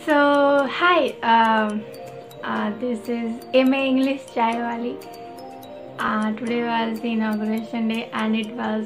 So hi, this is MA English Chai Wali. Today was the inauguration day, and it was.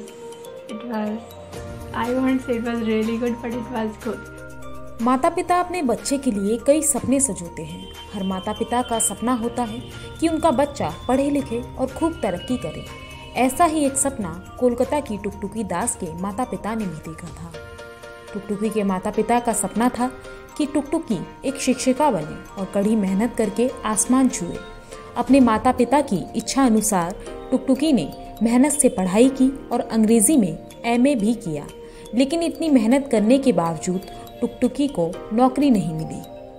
I won't say it was really good, but it was good. माता पिता अपने बच्चे के लिए कई सपने सजोते हैं। हर माता पिता का सपना होता है कि उनका बच्चा पढ़े लिखे और खूब तरक्की करे। ऐसा ही एक सपना कोलकाता की टुकटुकी दास के माता पिता ने भी देखा था। टुकटुकी के माता पिता का सपना था कि टुकटुकी एक शिक्षिका बने और कड़ी मेहनत करके आसमान छुए। अपने माता पिता की इच्छा अनुसार टुकटुकी ने मेहनत से पढ़ाई की और अंग्रेजी में MA भी किया, लेकिन इतनी मेहनत करने के बावजूद टुकटुकी को नौकरी नहीं मिली।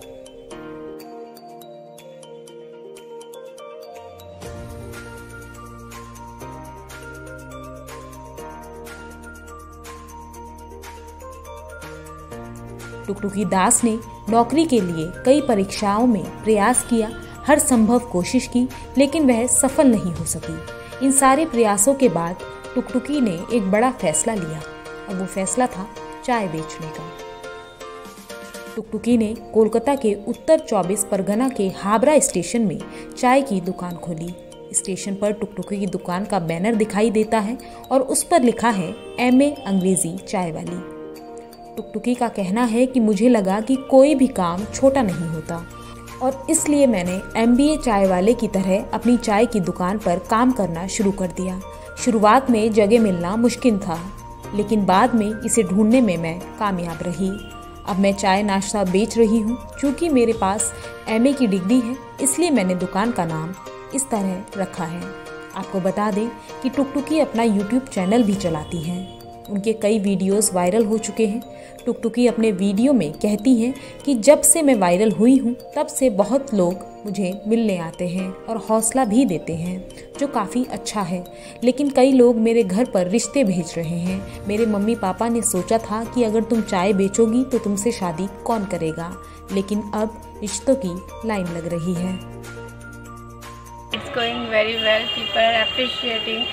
टुकटुकी दास ने नौकरी के लिए कई परीक्षाओं में प्रयास किया, हर संभव कोशिश की, लेकिन वह सफल नहीं हो सकी। इन सारे प्रयासों के बाद टुकटुकी ने एक बड़ा फैसला लिया और वो फैसला था चाय बेचने का। टुकटुकी ने कोलकाता के उत्तर 24 परगना के हावड़ा स्टेशन में चाय की दुकान खोली। स्टेशन पर टुकटुकी की दुकान का बैनर दिखाई देता है और उस पर लिखा है MA अंग्रेजी चाय वाली। टुकटुकी का कहना है कि मुझे लगा कि कोई भी काम छोटा नहीं होता और इसलिए मैंने MBA चाय वाले की तरह अपनी चाय की दुकान पर काम करना शुरू कर दिया। शुरुआत में जगह मिलना मुश्किल था, लेकिन बाद में इसे ढूंढने में मैं कामयाब रही। अब मैं चाय नाश्ता बेच रही हूँ। चूँकि मेरे पास MA की डिग्री है, इसलिए मैंने दुकान का नाम इस तरह रखा है। आपको बता दें कि टुकटुकी अपना YouTube चैनल भी चलाती हैं। उनके कई वीडियोस वायरल हो चुके हैं। टुकटुकी अपने वीडियो में कहती हैं कि जब से मैं वायरल हुई हूँ तब से बहुत लोग मुझे मिलने आते हैं और हौसला भी देते हैं, जो काफ़ी अच्छा है। लेकिन कई लोग मेरे घर पर रिश्ते भेज रहे हैं। मेरे मम्मी पापा ने सोचा था कि अगर तुम चाय बेचोगी तो तुमसे शादी कौन करेगा, लेकिन अब रिश्तों की लाइन लग रही है। It's going very well. People are appreciating.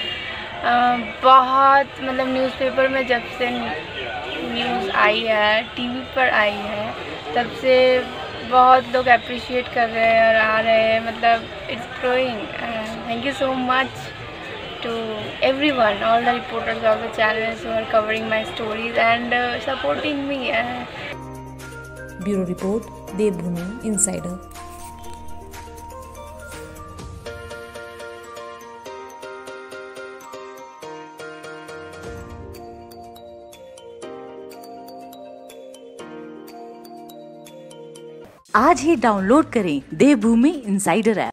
बहुत मतलब न्यूज़पेपर में जब से न्यूज़ आई है, टीवी पर आई है, तब से बहुत लोग अप्रिशिएट कर रहे हैं और आ रहे हैं। मतलब it's growing. Thank you so much to everyone, all the reporters of the channels who are covering my stories and supporting me. Bureau report, Devbhoomi Insider. आज ही डाउनलोड करें देवभूमि इंसाइडर ऐप।